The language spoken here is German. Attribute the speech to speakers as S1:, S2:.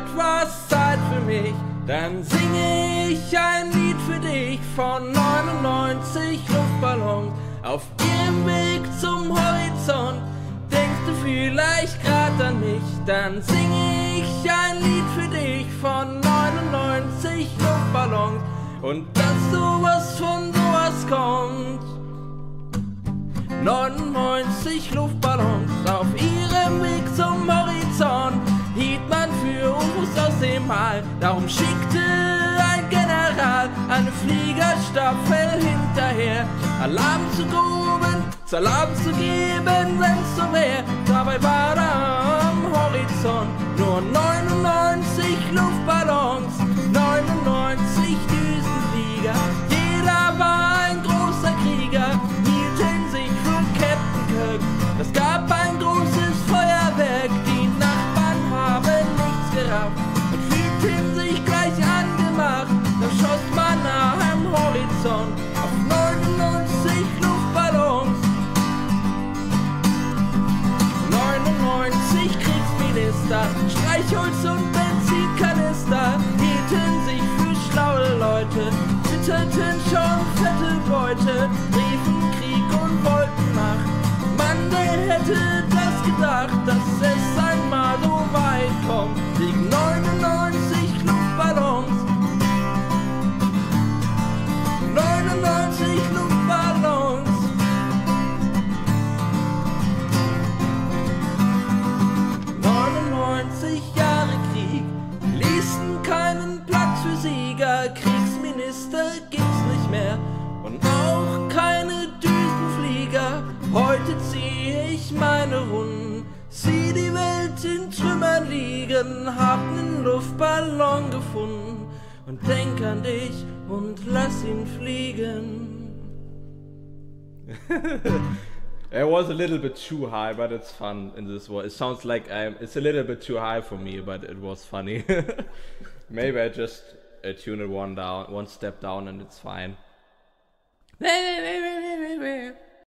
S1: etwas Zeit für mich, dann singe ich ein Lied für dich von 99 Luftballons. Auf ihrem Weg zum Horizont denkst du vielleicht grad an mich, dann singe ich ein Lied für dich von 99 Luftballons. Und dass sowas von sowas kommt. 99 Luftballons auf ihrem Weg zum Horizont hielt man für uns aus dem All. Darum schickte ein General eine Fliegerstaffel hinterher, Alarm zu gruben, Salam zu geben, wenn's so wär. Dabei war da am Horizont nur 99 Luftballons, 99 Düsenflieger. Jeder war ein großer Krieger, hielten sich für Captain Kirk. Es gab ein großes Feuerwerk, die Nachbarn haben nichts gerafft und fühlten sich gleich angemacht. Da schoss man am Horizont auf 99 Luftballons. 99 Kriegsminister, Streichholz und Benzinkanister hielten sich für schlaue Leute, zitterten schon fette Beute, riefen Krieg und wollten Macht. Mann, wer hätte das gedacht, dass es einmal so weit kommt? Wegen 99 Luftballons. 99 Luftballons. 99 Jahre Krieg ließen keinen Platz für Sieger. Kriegsminister gibt's nicht mehr und auch keine Düsenflieger. Heute zieh ich meine Runden, sieh die Welt in Trümmern liegen, hab nen Luftballon gefunden und denk an dich und lass ihn fliegen.
S2: It was a little bit too high, but it's fun in this one. It sounds like it's a little bit too high for me, but it was funny. Maybe I just tune it one step down and it's fine.